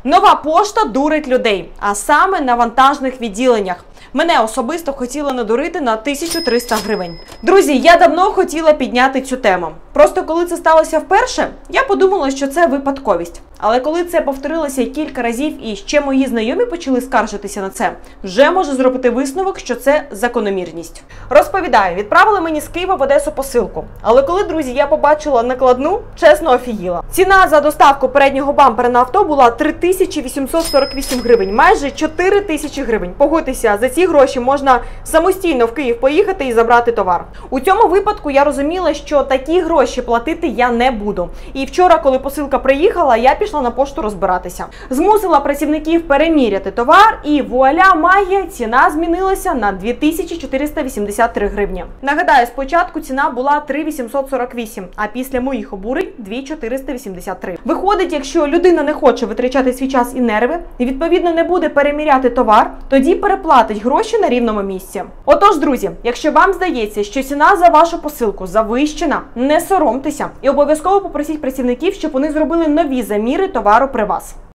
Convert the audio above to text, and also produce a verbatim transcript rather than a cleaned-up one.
Нова пошта дурить людей, а саме на вантажних відділеннях. Мене особисто хотіли надурити на тисячу триста гривень. Друзі, я давно хотіла підняти цю тему. Просто коли це сталося вперше, я подумала, що це випадковість. Але коли це повторилося кілька разів і ще мої знайомі почали скаржитися на це, вже можу зробити висновок, що це закономірність. Розповідаю, відправили мені з Києва в Одесу посилку. Але коли, друзі, я побачила накладну, чесно офігіла. Ціна за доставку переднього бампера на авто була три тисячі вісімсот сорок вісім гривень, майже чотири тисячі гривень. Погодьтеся, за ці гроші можна самостійно в Київ поїхати і забрати товар. У цьому випадку я розуміла, що такі гроші платити я не буду. І вчора, коли посилка приїхала, я пішла на пошту розбиратися. Змусила працівників переміряти товар і вуаля, магія, ціна змінилася на дві тисячі чотириста вісімдесят три гривні. Нагадаю, спочатку ціна була три тисячі вісімсот сорок вісім, а після моїх обурень дві тисячі чотириста вісімдесят три. Виходить, якщо людина не хоче витрачати свій час і нерви, і відповідно не буде переміряти товар, тоді переплатить гроші на рівному місці. Отож, друзі, якщо вам здається, що ціна за вашу посилку завищена, не соромтеся і обов'язково попросіть працівників, щоб вони зробили нові заміри товару при вас.